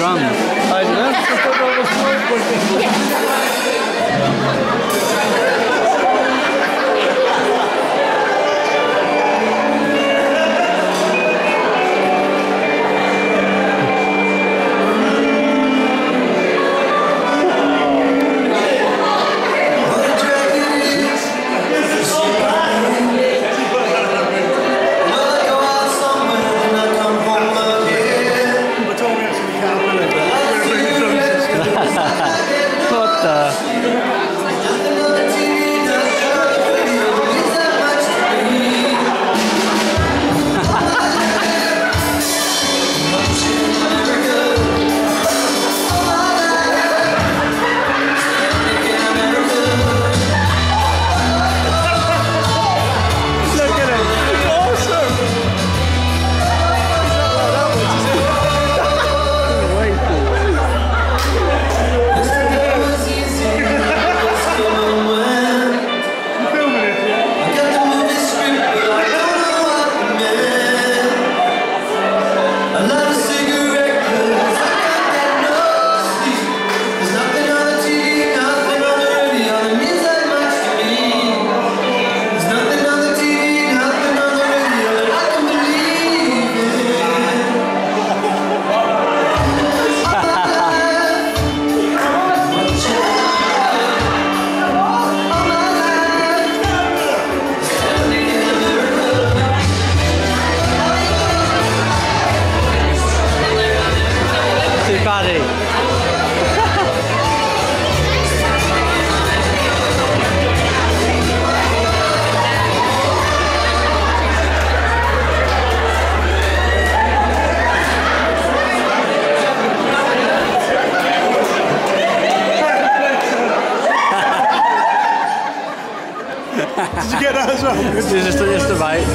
drums? I don't know. Did you get that as well? Just a mate.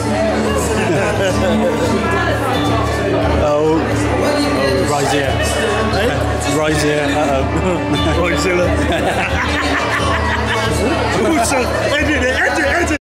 Oh, right here. Right here. Right, Zilla. Edit it, edit it.